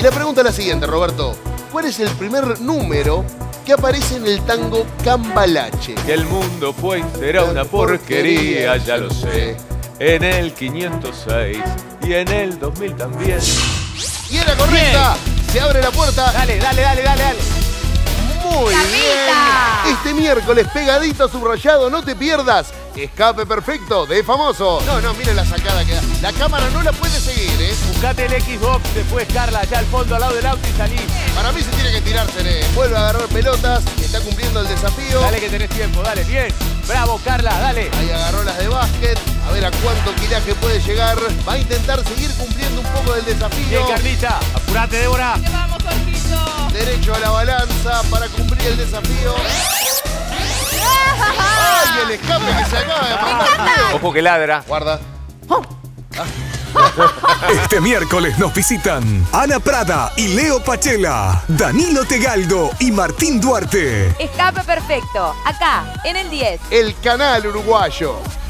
Y la pregunta es la siguiente, Roberto. ¿Cuál es el primer número que aparece en el tango Cambalache? Que el mundo fue y será una porquería, ya lo sé. En el 506 y en el 2000 también. Y era correcta. Se abre la puerta. Dale. Muy ¡Carlita! bien. Este miércoles pegadito subrayado, no te pierdas. Escape perfecto de Famoso. No, miren la sacada que da. La cámara no la puede seguir, ¿eh? Buscate el Xbox, después Carla, allá al fondo, al lado del auto y salí. Para mí se tiene que tirar, Seré. Vuelve a agarrar pelotas, está cumpliendo el desafío. Dale que tenés tiempo, dale, bien. Bravo, Carla, dale. Ahí agarró las de básquet. A ver a cuánto quilaje puede llegar. Va a intentar seguir cumpliendo un poco del desafío. Bien, Carlita. Apurate, Débora. ¡Que vamos, Jorgito! Derecho a la balanza para cumplir el desafío. ¡Ay, el escape que se acaba de mandar! Ojo que ladra. Guarda. Este miércoles nos visitan Ana Prada y Leo Pachela, Danilo Tegaldo y Martín Duarte. Escape perfecto, acá, en el 10. El canal uruguayo.